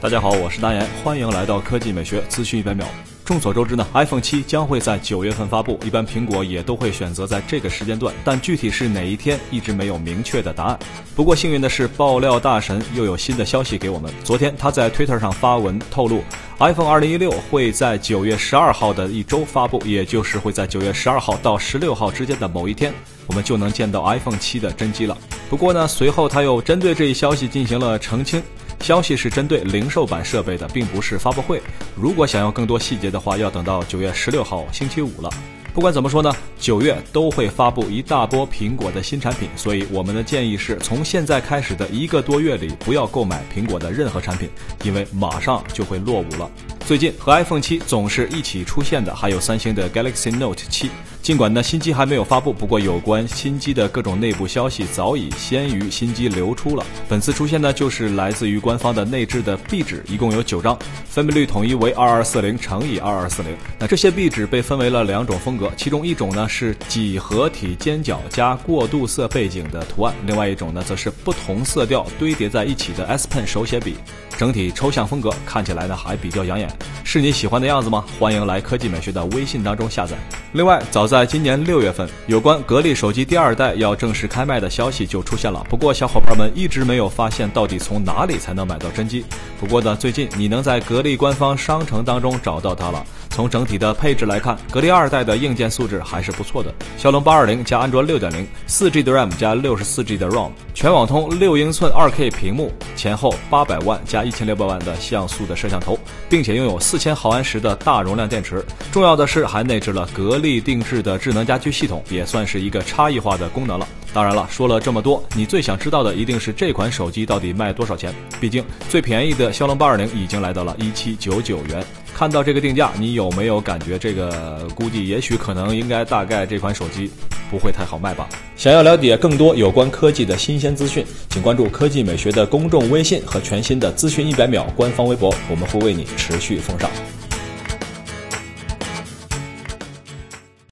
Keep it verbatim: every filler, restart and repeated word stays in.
大家好，我是大岩，欢迎来到科技美学资讯一百秒。众所周知呢 ，iPhone 七将会在九月份发布，一般苹果也都会选择在这个时间段，但具体是哪一天一直没有明确的答案。不过幸运的是，爆料大神又有新的消息给我们。昨天他在 Twitter 上发文透露 ，iPhone 二零一六会在九月十二号的一周发布，也就是会在九月十二号到十六号之间的某一天，我们就能见到 iPhone 七的真机了。不过呢，随后他又针对这一消息进行了澄清。消息是针对零售版设备的，并不是发布会。如果想要更多细节的话，要等到九月十六号星期五了。不管怎么说呢，九月都会发布一大波苹果的新产品，所以我们的建议是从现在开始的一个多月里不要购买苹果的任何产品，因为马上就会落伍了。最近和 iPhone 七总是一起出现的还有三星的 Galaxy Note 七。尽管呢新机还没有发布，不过有关新机的各种内部消息早已先于新机流出了。本次出现呢就是来自于官方的内置的壁纸，一共有九张，分辨率统一为二二四零乘以二二四零。那这些壁纸被分为了两种风格，其中一种呢是几何体尖角加过渡色背景的图案，另外一种呢则是不同色调堆叠在一起的 S Pen 手写笔。整体抽象风格看起来呢还比较养眼，是你喜欢的样子吗？欢迎来科技美学的微信当中下载。另外，早在今年六月份，有关格力手机第二代要正式开卖的消息就出现了。不过小伙伴们一直没有发现到底从哪里才能买到真机。不过呢，最近你能在格力官方商城当中找到它了。从整体的配置来看，格力二代的硬件素质还是不错的。骁龙八二零加安卓 六点零， 四 G 的 RAM 加 六十四 G 的 ROM， 全网通六英寸 二K 屏幕，前后八百万加一千六百万的像素的摄像头，并且拥有四千毫安时的大容量电池。重要的是还内置了格力定制的智能家居系统，也算是一个差异化的功能了。当然了，说了这么多，你最想知道的一定是这款手机到底卖多少钱。毕竟最便宜的骁龙八二零已经来到了一千七百九十九元。看到这个定价，你有没有感觉这个估计也许可能应该大概这款手机不会太好卖吧？想要了解更多有关科技的新鲜资讯，请关注科技美学的公众微信和全新的资讯一百秒官方微博，我们会为你持续奉上。